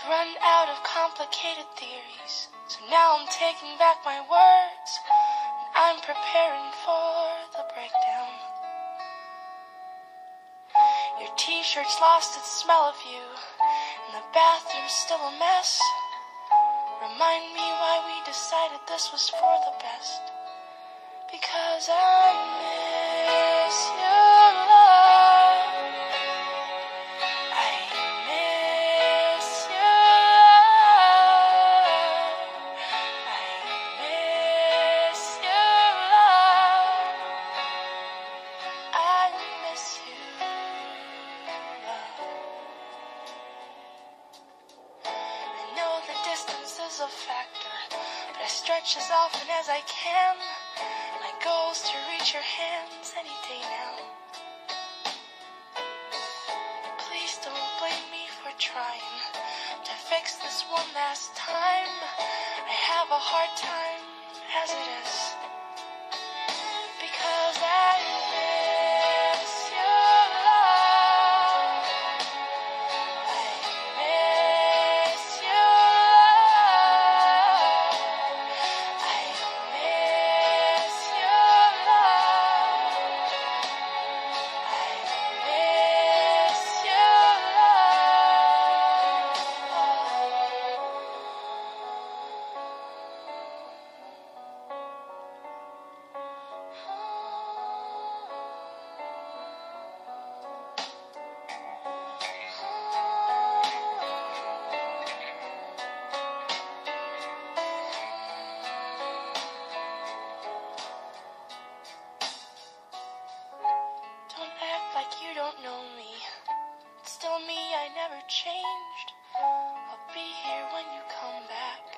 Run out of complicated theories, so now I'm taking back my words, and I'm preparing for the breakdown. Your t-shirt's lost its smell of you, and the bathroom's still a mess. Remind me why we decided this was for the best. Because I miss your love. I miss your love. I miss your love. I miss you, love. I know the distance is a factor, but I stretch as often as I can. My goal's to reach your hands any day now. Please don't blame me for trying to fix this one last time. I have a hard time as it is, because I miss your love. I miss your love. I miss your love. I miss your love. Don't act like you don't know me. It's still me, I never changed. I'll be here when you come back.